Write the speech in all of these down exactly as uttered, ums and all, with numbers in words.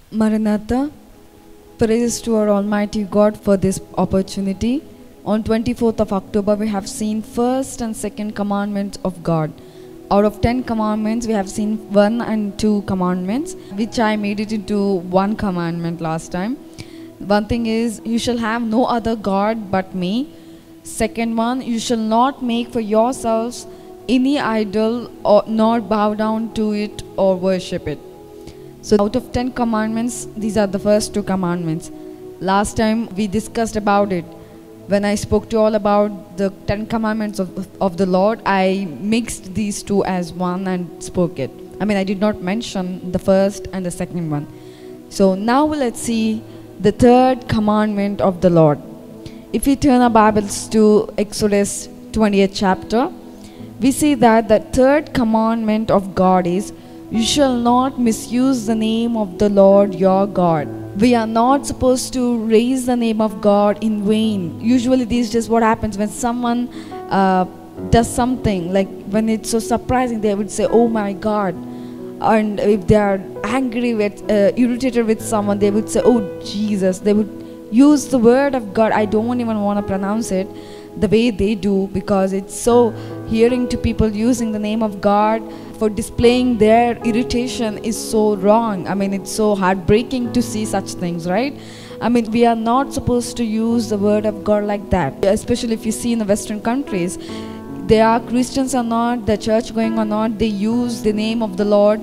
Maranatha, praise to our Almighty God for this opportunity. On twenty-fourth of October, we have seen first and second commandments of God. Out of ten commandments, we have seen one and two commandments, which I made it into one commandment last time. One thing is, you shall have no other God but me. Second one, you shall not make for yourselves any idol or nor bow down to it or worship it. So out of ten commandments, these are the first two commandments. Last time we discussed about it. When I spoke to you all about the ten commandments of, of the Lord, I mixed these two as one and spoke it. I mean, I did not mention the first and the second one. So now let's see the third commandment of the Lord. If we turn our Bibles to Exodus twentieth chapter, we see that the third commandment of God is, you shall not misuse the name of the Lord your God. We are not supposed to raise the name of God in vain. Usually these days what happens when someone uh, does something, like when it's so surprising, they would say, oh my God. And if they are angry with, uh, irritated with someone, they would say, oh Jesus. They would use the word of God. I don't even want to pronounce it the way they do, because it's so hearing to people using the name of God for displaying their irritation is so wrong. I mean, it's so heartbreaking to see such things, right? I mean, we are not supposed to use the word of God like that, especially if you see in the Western countries. They are Christians or not, the church going or not, they use the name of the Lord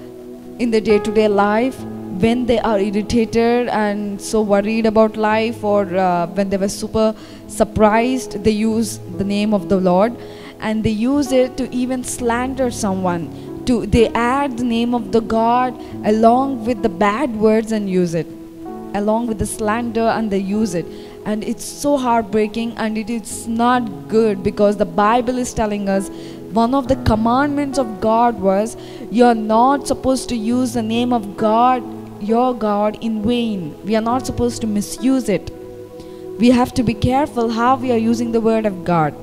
in their day-to-day life when they are irritated and so worried about life, or uh, when they were super surprised, they use the name of the Lord. And they use it to even slander someone. To they add the name of the God along with the bad words and use it, along with the slander, and they use it. And it's so heartbreaking, and it is not good, because the Bible is telling us one of the commandments of God was, you're not supposed to use the name of God, your God, in vain. We are not supposed to misuse it. We have to be careful how we are using the word of God.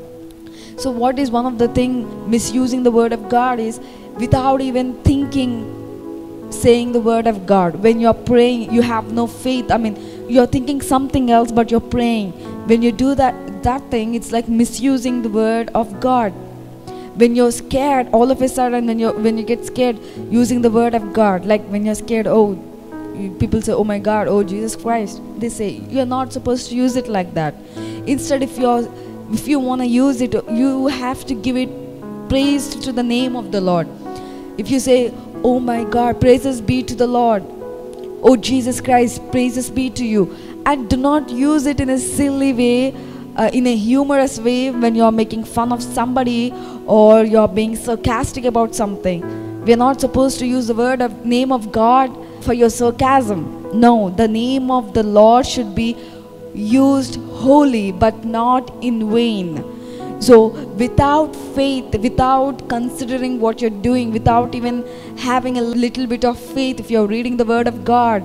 So what is one of the thing misusing the word of God is without even thinking, saying the word of God. When you're praying, you have no faith. I mean, you're thinking something else, but you're praying. When you do that, that thing, it's like misusing the word of God. When you're scared, all of a sudden, when you when you get scared, using the word of God, like when you're scared, oh, people say, oh my God, oh Jesus Christ. They say you're not supposed to use it like that. Instead, if you're if you want to use it, you have to give it praise to the name of the Lord. If you say, oh my God, praises be to the Lord, oh Jesus Christ, praises be to you, and do not use it in a silly way, uh, in a humorous way, when you're making fun of somebody or you're being sarcastic about something. We're not supposed to use the word of name of God for your sarcasm. No, the name of the Lord should be used wholly, but not in vain. So without faith, without considering what you're doing, without even having a little bit of faith, if you're reading the word of God,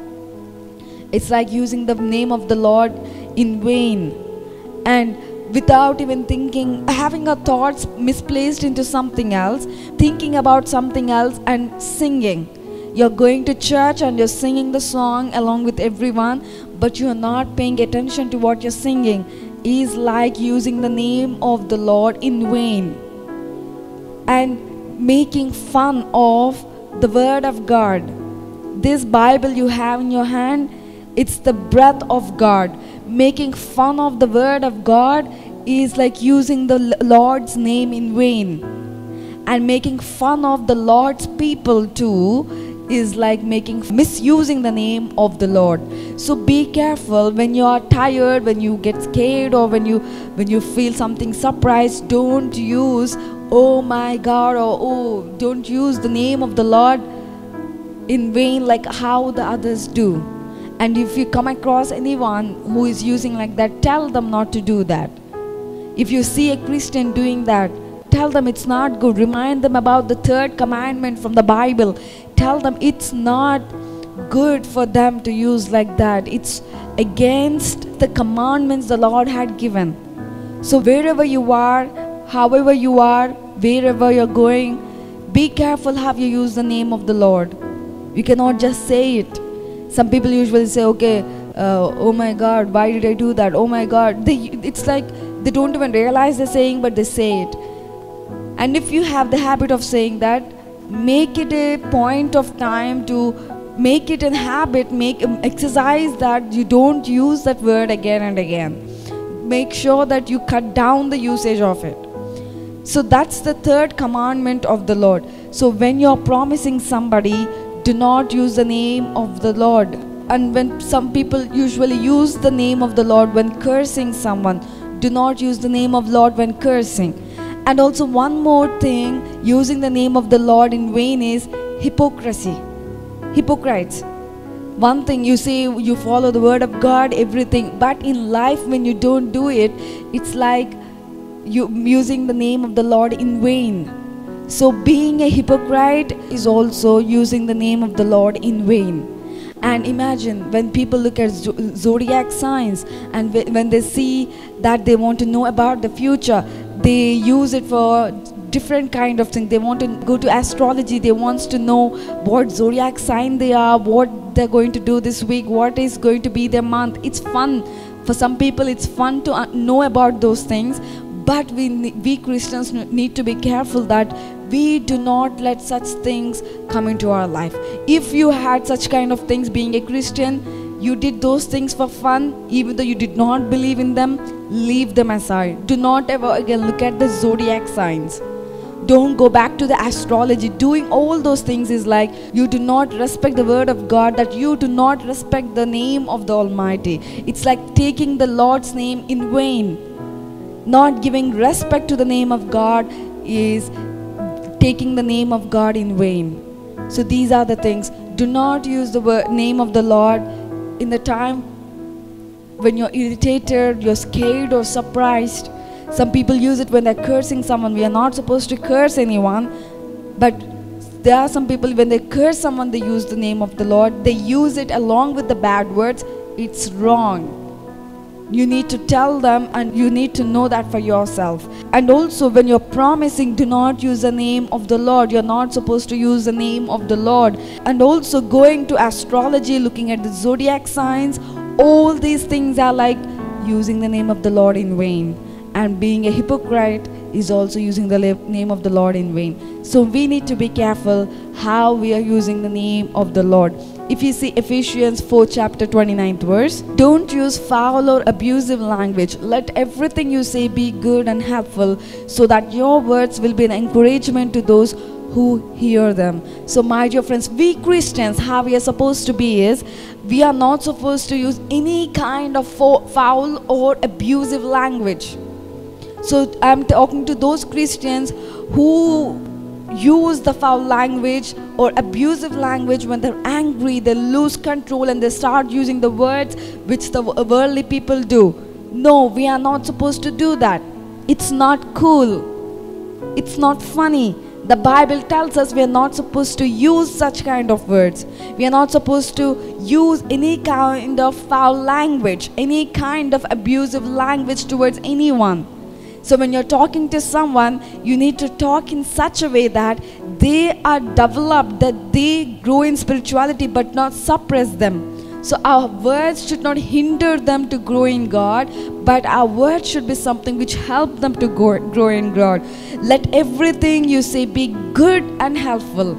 it's like using the name of the Lord in vain. And without even thinking, having our thoughts misplaced into something else, thinking about something else and singing. You're going to church and you're singing the song along with everyone, but you're not paying attention to what you're singing. Is like using the name of the Lord in vain and making fun of the word of God. This Bible you have in your hand, it's the breath of God. Making fun of the word of God is like using the Lord's name in vain. And making fun of the Lord's people too is like making misusing the name of the Lord. So be careful when you are tired, when you get scared, or when you when you feel something surprised. Don't use oh my God, or oh, don't use the name of the Lord in vain like how the others do. And if you come across anyone who is using like that, tell them not to do that. If you see a Christian doing that, tell them it's not good. Remind them about the third commandment from the Bible. Tell them it's not good for them to use like that. It's against the commandments the Lord had given. So wherever you are, however you are, wherever you're going, be careful how you use the name of the Lord. You cannot just say it. Some people usually say, okay, uh, oh my God, why did I do that? Oh my God. They, it's like they don't even realize they're saying, but they say it. And if you have the habit of saying that, make it a point of time to make it a habit, make um, exercise that you don't use that word again and again. Make sure that you cut down the usage of it. So that's the third commandment of the Lord. So when you're promising somebody, do not use the name of the Lord. And when some people usually use the name of the Lord when cursing someone, do not use the name of Lord when cursing. And also one more thing, using the name of the Lord in vain is hypocrisy. Hypocrites. One thing you say, you follow the word of God, everything, but in life when you don't do it, it's like you using the name of the Lord in vain. So being a hypocrite is also using the name of the Lord in vain. And imagine when people look at zodiac signs and when they see that they want to know about the future, they use it for different kind of things. They want to go to astrology, they want to know what zodiac sign they are, what they're going to do this week, what is going to be their month. It's fun. For some people it's fun to know about those things, but we, we Christians need to be careful that we do not let such things come into our life. If you had such kind of things being a Christian, you did those things for fun, even though you did not believe in them, leave them aside. Do not ever again look at the zodiac signs. Don't go back to the astrology. Doing all those things is like you do not respect the word of God, that you do not respect the name of the Almighty. It's like taking the Lord's name in vain. Not giving respect to the name of God is taking the name of God in vain. So these are the things. Do not use the word, name of the Lord in the time when you're irritated, you're scared or surprised. Some people use it when they're cursing someone. We are not supposed to curse anyone, but there are some people when they curse someone, they use the name of the Lord. They use it along with the bad words. It's wrong. You need to tell them, and you need to know that for yourself. And also when you're promising, do not use the name of the Lord. You're not supposed to use the name of the Lord. And also going to astrology, looking at the zodiac signs, all these things are like using the name of the Lord in vain. And being a hypocrite is also using the name of the Lord in vain. So we need to be careful how we are using the name of the Lord. If you see Ephesians four chapter twenty-ninth verse, don't use foul or abusive language. Let everything you say be good and helpful, so that your words will be an encouragement to those who hear them. So my dear friends, we Christians, how we are supposed to be is, we are not supposed to use any kind of foul or abusive language. So I'm talking to those Christians who use the foul language or abusive language when they're angry, they lose control and they start using the words which the worldly people do. No, we are not supposed to do that. It's not cool. It's not funny. The Bible tells us we are not supposed to use such kind of words. We are not supposed to use any kind of foul language, any kind of abusive language towards anyone. So when you're talking to someone, you need to talk in such a way that they are developed, that they grow in spirituality but not suppress them. So our words should not hinder them to grow in God, but our words should be something which help them to grow, grow in God. Let everything you say be good and helpful,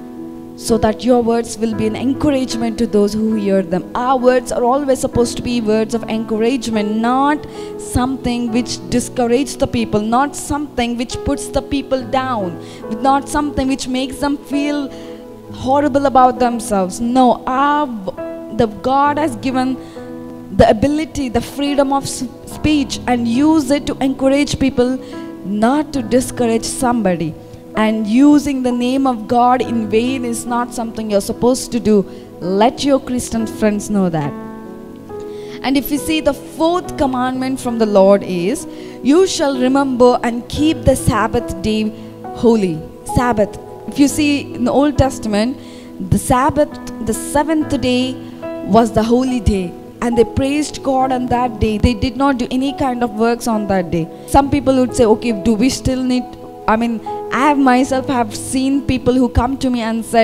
so that your words will be an encouragement to those who hear them. Our words are always supposed to be words of encouragement, not something which discourages the people, not something which puts the people down, not something which makes them feel horrible about themselves. No, our, the God has given the ability, the freedom of speech, and use it to encourage people, not to discourage somebody. And using the name of God in vain is not something you're supposed to do. Let your Christian friends know that. And if you see, the fourth commandment from the Lord is, you shall remember and keep the Sabbath day holy. Sabbath. If you see in the Old Testament, the Sabbath, the seventh day was the holy day. And they praised God on that day. They did not do any kind of works on that day. Some people would say, okay, do we still need, I mean, I have myself have seen people who come to me and said,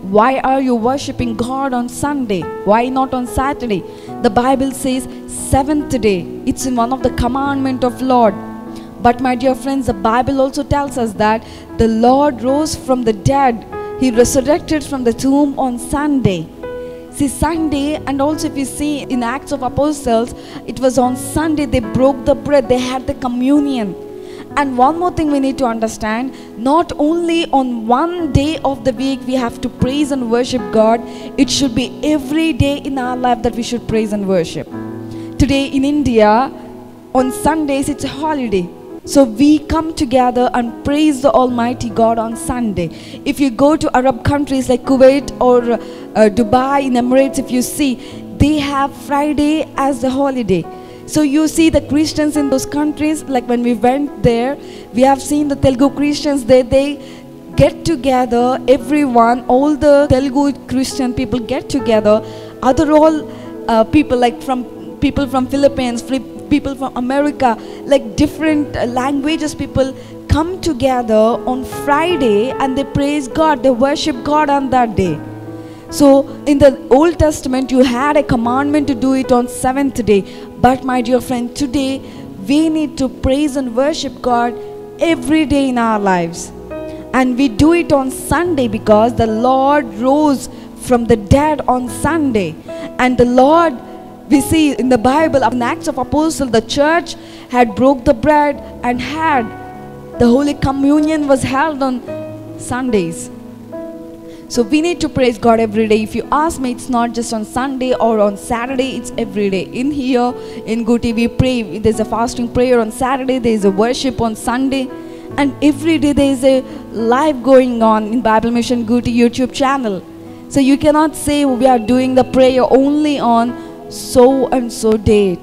why are you worshiping God on Sunday? Why not on Saturday? The Bible says seventh day. It's in one of the commandment of Lord. But my dear friends, the Bible also tells us that the Lord rose from the dead. He resurrected from the tomb on Sunday. See, Sunday, and also if you see in Acts of Apostles, it was on Sunday they broke the bread, they had the communion. And one more thing we need to understand, not only on one day of the week we have to praise and worship God, it should be every day in our life that we should praise and worship. Today in India, on Sundays it's a holiday. So we come together and praise the Almighty God on Sunday. If you go to Arab countries like Kuwait or uh, Dubai, in Emirates, if you see, they have Friday as the holiday. So you see the Christians in those countries, like when we went there, we have seen the Telugu Christians there, they get together, everyone, all the Telugu Christian people get together, other all uh, people like from people from Philippines, people from America, like different uh, languages, people come together on Friday and they praise God, they worship God on that day. So in the Old Testament you had a commandment to do it on seventh day, but my dear friend, today we need to praise and worship God every day in our lives. And we do it on Sunday because the Lord rose from the dead on Sunday. And the Lord, we see in the Bible, in Acts of Apostles, the church had broke the bread and had the Holy Communion was held on Sundays. So we need to praise God every day. If you ask me, it's not just on Sunday or on Saturday, it's every day. In here, in Guti, we pray. There's a fasting prayer on Saturday, there's a worship on Sunday. And every day there is a live going on in Bible Mission Guti YouTube channel. So you cannot say we are doing the prayer only on so and so date.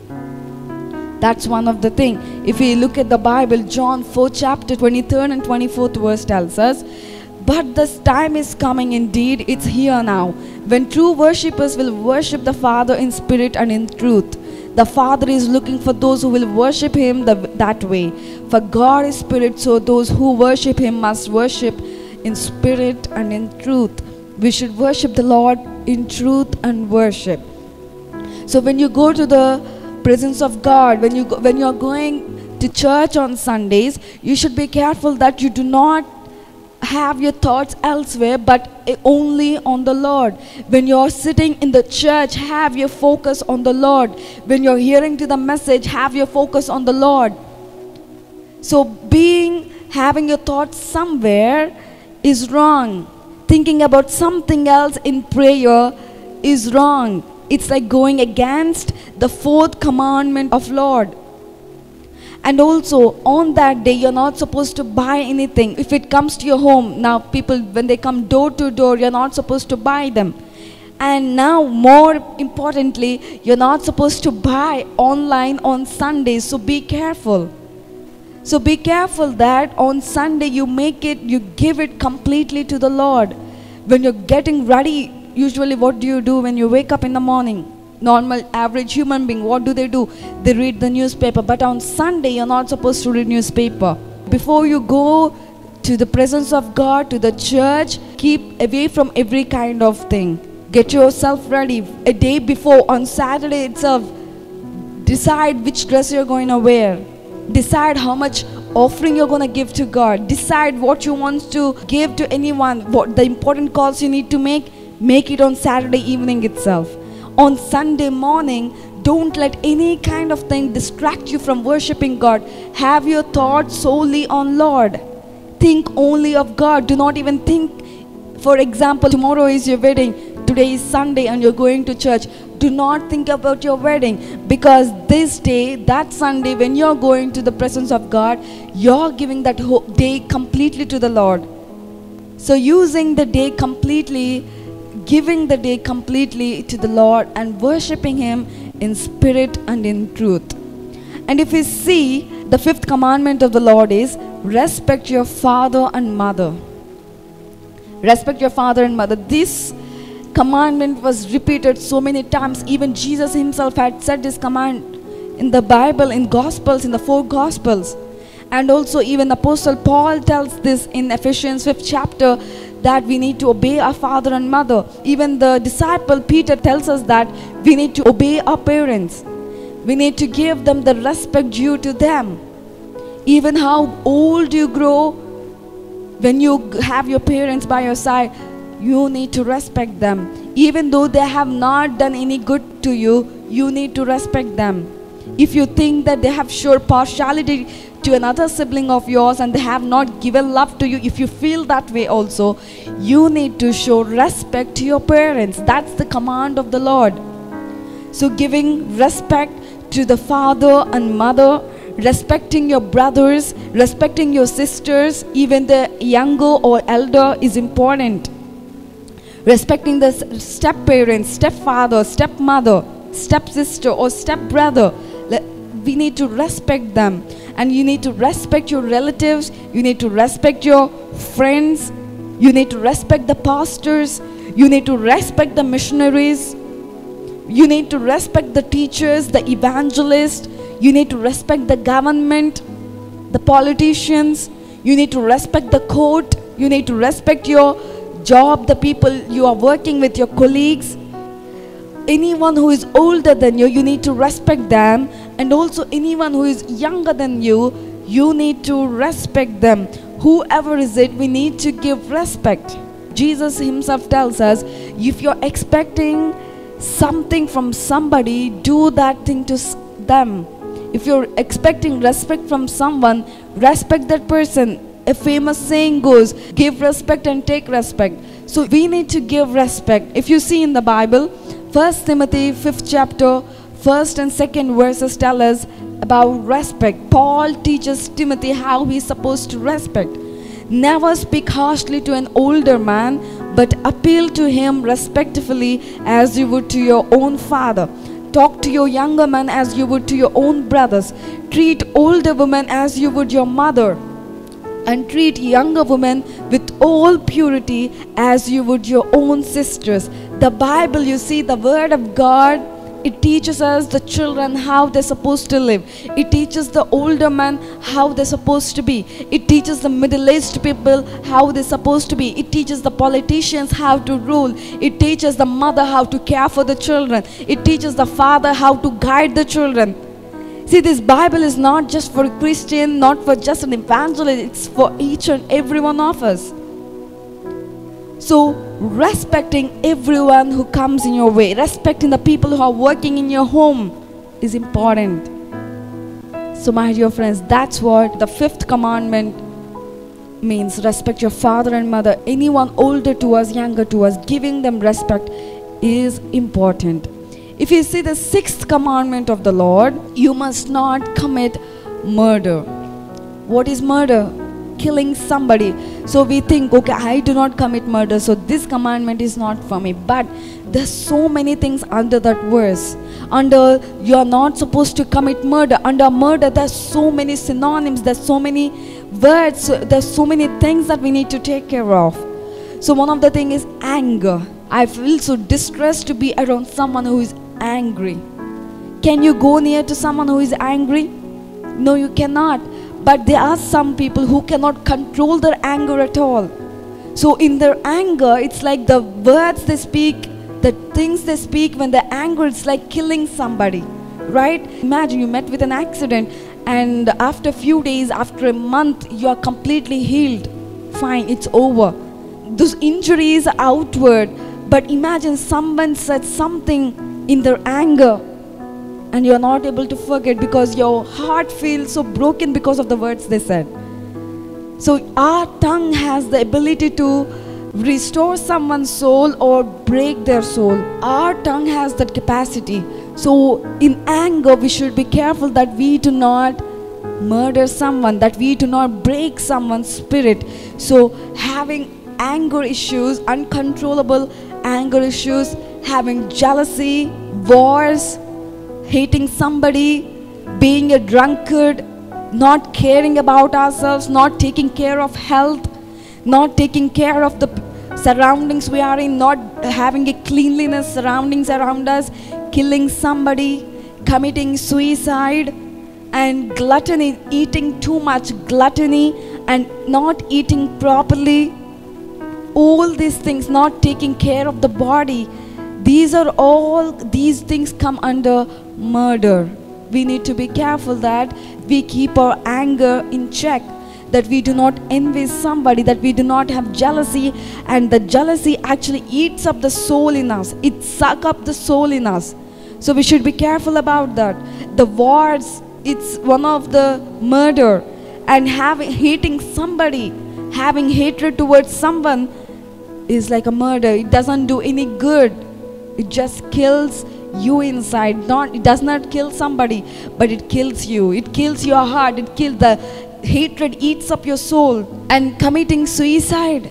That's one of the thing. If we look at the Bible, John four chapter twenty-third and twenty-fourth verse tells us, but this time is coming, indeed it's here now, when true worshippers will worship the Father in spirit and in truth. The Father is looking for those who will worship Him the, that way. For God is spirit, so those who worship Him must worship in spirit and in truth. We should worship the Lord in truth and worship. So when you go to the presence of God, when you go, when you are going to church on Sundays, you should be careful that you do not have your thoughts elsewhere but only on the Lord. When you are sitting in the church, have your focus on the Lord. When you are hearing to the message, have your focus on the Lord. So being having your thoughts somewhere is wrong. Thinking about something else in prayer is wrong. It's like going against the fourth commandment of Lord. And also on that day you're not supposed to buy anything. If it comes to your home, now people when they come door to door, you're not supposed to buy them. And now more importantly, you're not supposed to buy online on Sundays, so be careful. So be careful that on Sunday you make it, you give it completely to the Lord. When you're getting ready, usually what do you do when you wake up in the morning? Normal average human being, what do they do? They read the newspaper. But on Sunday you're not supposed to read newspaper. Before you go to the presence of God, to the church, keep away from every kind of thing. Get yourself ready a day before. On Saturday itself, decide which dress you're going to wear. Decide how much offering you're going to give to God. Decide what you want to give to anyone. What the important calls you need to make, make it on Saturday evening itself. On Sunday morning, don't let any kind of thing distract you from worshiping God. Have your thoughts solely on Lord. Think only of God. Do not even think, for example, tomorrow is your wedding. Today is Sunday and you're going to church. Do not think about your wedding, because this day, that Sunday, when you're going to the presence of God, you're giving that day completely to the Lord. So using the day completely, giving the day completely to the Lord and worshipping Him in spirit and in truth. And if we see, the fifth commandment of the Lord is respect your father and mother. Respect your father and mother. This commandment was repeated so many times. Even Jesus Himself had said this command in the Bible, in Gospels, in the four Gospels. And also even Apostle Paul tells this in Ephesians fifth chapter, that we need to obey our father and mother. Even the disciple Peter tells us that we need to obey our parents. We need to give them the respect due to them. Even how old you grow, when you have your parents by your side, you need to respect them. Even though they have not done any good to you, you need to respect them. If you think that they have shown partiality to another sibling of yours and they have not given love to you, if you feel that way also, you need to show respect to your parents. That's the command of the Lord. So giving respect to the father and mother, respecting your brothers, respecting your sisters, even the younger or elder is important. Respecting the step-parents, stepfather, stepmother, stepsister or stepbrother, we need to respect them. And you need to respect your relatives, you need to respect your friends, you need to respect the pastors, you need to respect the missionaries, you need to respect the teachers, the evangelists, you need to respect the government, the politicians, you need to respect the court, you need to respect your job, the people you are working with, your colleagues. Anyone who is older than you, you need to respect them. And also anyone who is younger than you, you need to respect them. Whoever is it, we need to give respect. Jesus himself tells us, if you're expecting something from somebody, do that thing to them. If you're expecting respect from someone, respect that person. A famous saying goes, give respect and take respect. So we need to give respect. If you see in the Bible, First Timothy fifth chapter, first and second verses tell us about respect. Paul teaches Timothy how he's supposed to respect. Never speak harshly to an older man, but appeal to him respectfully as you would to your own father. Talk to your younger man as you would to your own brothers. Treat older women as you would your mother. And treat younger women with all purity as you would your own sisters. The Bible, you see, the Word of God, it teaches us the children how they're supposed to live. It teaches the older men how they're supposed to be. It teaches the middle-aged people how they're supposed to be. It teaches the politicians how to rule. It teaches the mother how to care for the children. It teaches the father how to guide the children. See, this Bible is not just for a Christian, not for just an evangelist, it's for each and every one of us. So, respecting everyone who comes in your way, respecting the people who are working in your home is important. So, my dear friends, that's what the fifth commandment means. Respect your father and mother. Anyone older to us, younger to us, giving them respect is important. If you see the sixth commandment of the Lord, you must not commit murder. What is murder? Killing somebody. So we think, okay, I do not commit murder, so this commandment is not for me. But there's so many things under that verse. Under you are not supposed to commit murder. Under murder, there's so many synonyms, there's so many words, there's so many things that we need to take care of. So one of the things is anger. I feel so distressed to be around someone who is angry. Can you go near to someone who is angry? No, you cannot. But there are some people who cannot control their anger at all. So in their anger, it's like the words they speak, the things they speak when they're angry, it's like killing somebody, right? Imagine you met with an accident and after a few days, after a month, you are completely healed. Fine, it's over. Those injuries are outward. But imagine someone said something in their anger and you're not able to forget because your heart feels so broken because of the words they said. So our tongue has the ability to restore someone's soul or break their soul. Our tongue has that capacity. So in anger, we should be careful that we do not murder someone, that we do not break someone's spirit. So having anger issues, uncontrollable anger issues, having jealousy, wars, hating somebody, being a drunkard, not caring about ourselves, not taking care of health, not taking care of the surroundings we are in, not having a cleanliness surroundings around us, killing somebody, committing suicide, and gluttony, eating too much gluttony and not eating properly. all these things, not taking care of the body, these are all, these things come under murder. We need to be careful that we keep our anger in check, that we do not envy somebody, that we do not have jealousy, and the jealousy actually eats up the soul in us. It sucks up the soul in us. So we should be careful about that. The wars, it's one of the murder, and having hating somebody, having hatred towards someone is like a murder. It doesn't do any good. It just kills you inside. Not, it does not kill somebody, but it kills you. It kills your heart. It kills the hatred, eats up your soul. And committing suicide,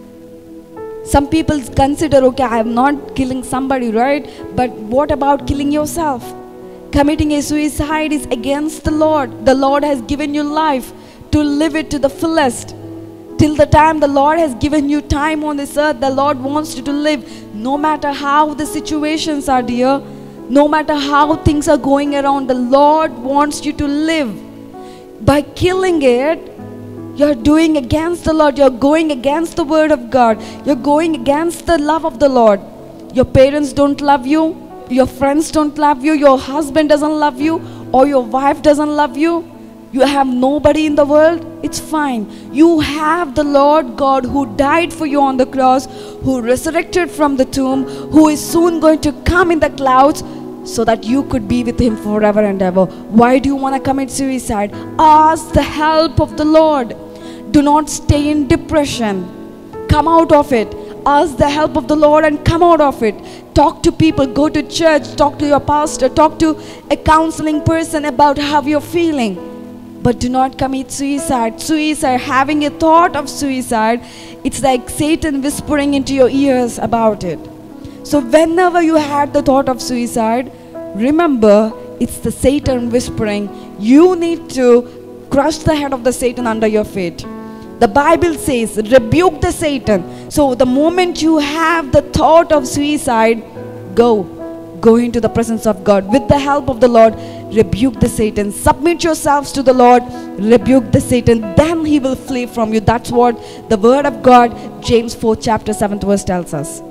some people consider, okay, I am not killing somebody, right? But what about killing yourself? Committing a suicide is against the Lord. The Lord has given you life to live it to the fullest. Till the time the Lord has given you time on this earth, the Lord wants you to live. No matter how the situations are, dear, no matter how things are going around, the Lord wants you to live. By killing it, you're doing against the Lord. You're going against the word of God. You're going against the love of the Lord. Your parents don't love you. Your friends don't love you. Your husband doesn't love you. Or your wife doesn't love you. You have nobody in the world. It's fine. You have the Lord God who died for you on the cross, who resurrected from the tomb, who is soon going to come in the clouds, so that you could be with him forever and ever. Why do you want to commit suicide? Ask the help of the Lord. Do not stay in depression. Come out of it. Ask the help of the Lord and come out of it. Talk to people. Go to church. Talk to your pastor. Talk to a counseling person about how you're feeling. But do not commit suicide. Suicide, having a thought of suicide, it's like Satan whispering into your ears about it. So whenever you had the thought of suicide, remember, it's the Satan whispering. You need to crush the head of the Satan under your feet. The Bible says, rebuke the Satan. So the moment you have the thought of suicide, go. Go into the presence of God. With the help of the Lord, rebuke the Satan. Submit yourselves to the Lord, rebuke the Satan. Then he will flee from you. That's what the word of God, James four chapter seventh verse tells us.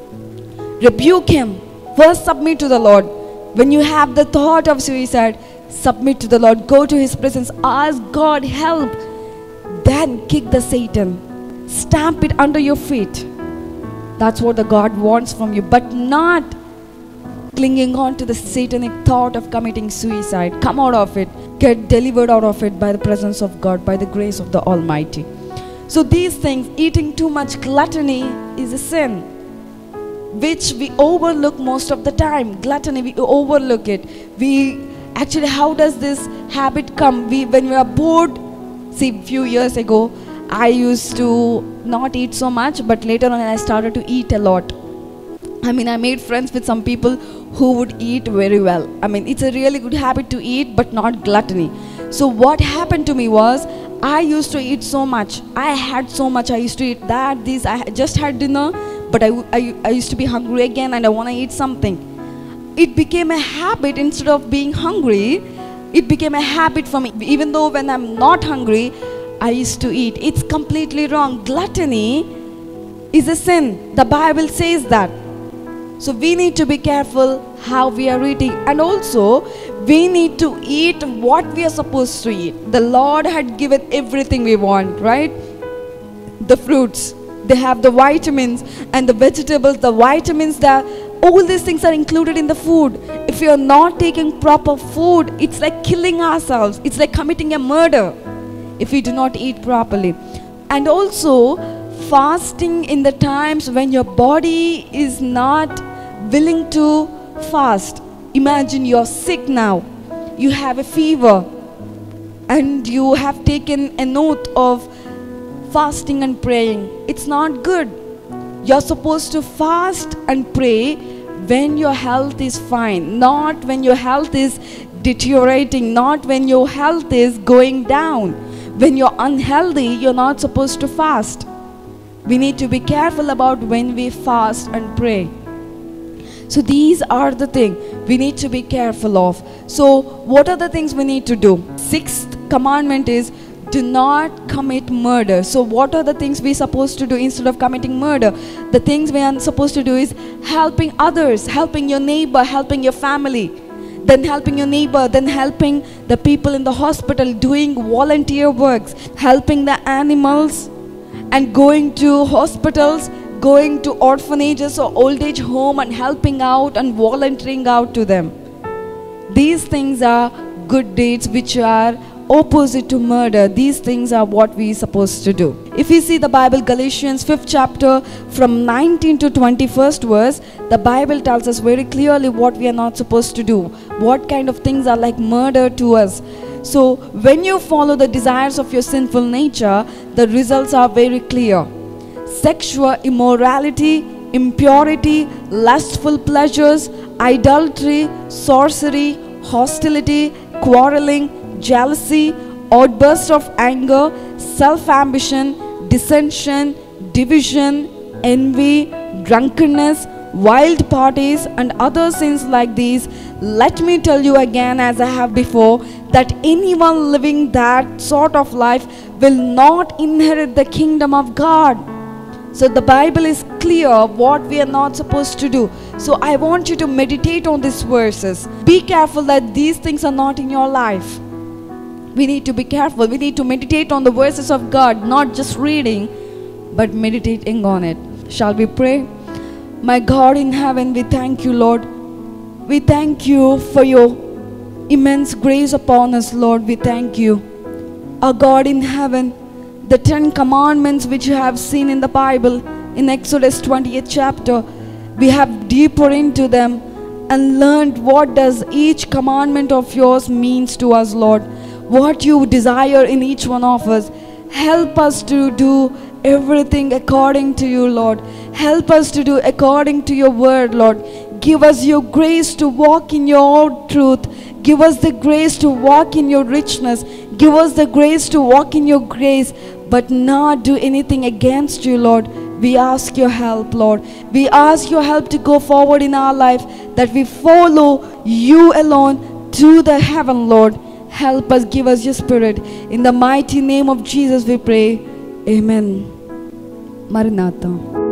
Rebuke him. First submit to the Lord. When you have the thought of suicide, submit to the Lord. Go to his presence. Ask God help. Then kick the Satan. Stamp it under your feet. That's what the God wants from you. But not clinging on to the satanic thought of committing suicide. Come out of it. Get delivered out of it by the presence of God, by the grace of the Almighty. So these things, eating too much gluttony is a sin, which we overlook most of the time. Gluttony, we overlook it. We actually, how does this habit come? We, when we are bored, see, a few years ago, I used to not eat so much, but later on I started to eat a lot. I mean, I made friends with some people who would eat very well. I mean, it's a really good habit to eat, but not gluttony. So what happened to me was, I used to eat so much. I had so much. I used to eat that, this. I just had dinner, but I, I, I used to be hungry again and I want to eat something. It became a habit. Instead of being hungry, it became a habit for me. Even though when I'm not hungry, I used to eat. It's completely wrong. Gluttony is a sin. The Bible says that. So we need to be careful how we are eating. And also, we need to eat what we are supposed to eat. The Lord had given everything we want, right? The fruits, they have the vitamins, and the vegetables, the vitamins, that all these things are included in the food. If you are not taking proper food, it's like killing ourselves. It's like committing a murder if we do not eat properly. And also, fasting in the times when your body is not willing to fast. Imagine you're sick now, you have a fever, and you have taken an oath of fasting and praying. It's not good. You're supposed to fast and pray when your health is fine, not when your health is deteriorating, not when your health is going down. When you're unhealthy, you're not supposed to fast. We need to be careful about when we fast and pray. So these are the things we need to be careful of. So what are the things we need to do? Sixth commandment is, do not commit murder. So what are the things we're supposed to do instead of committing murder? The things we are supposed to do is helping others, helping your neighbor, helping your family, then helping your neighbor, then helping the people in the hospital, doing volunteer works, helping the animals, and going to hospitals, going to orphanages or old age home and helping out and volunteering out to them. These things are good deeds which are opposite to murder. These things are what we are supposed to do. If we see the Bible, Galatians fifth chapter from nineteen to twenty-first verse, the Bible tells us very clearly what we are not supposed to do, what kind of things are like murder to us. So when you follow the desires of your sinful nature, the results are very clear. Sexual immorality, impurity, lustful pleasures, idolatry, sorcery, hostility, quarreling, jealousy, outburst of anger, self-ambition, dissension, division, envy, drunkenness, wild parties, and other sins like these. Let me tell you again, as I have before, that anyone living that sort of life will not inherit the kingdom of God. So the Bible is clear what we are not supposed to do. So I want you to meditate on these verses. Be careful that these things are not in your life. We need to be careful. We need to meditate on the verses of God, not just reading, but meditating on it. Shall we pray? My God in heaven, we thank you, Lord. We thank you for your immense grace upon us, Lord. We thank you. Our God in heaven, the Ten Commandments which you have seen in the Bible, in Exodus twentieth chapter, we have deeper into them and learned what does each commandment of yours means to us, Lord. What you desire in each one of us. Help us to do everything according to you, Lord. Help us to do according to your word, Lord. Give us your grace to walk in your truth. Give us the grace to walk in your richness. Give us the grace to walk in your grace, but not do anything against you, Lord. We ask your help, Lord. We ask your help to go forward in our life, that we follow you alone to the heaven, Lord. Help us, give us your spirit. In the mighty name of Jesus we pray. Amen. Maranatha.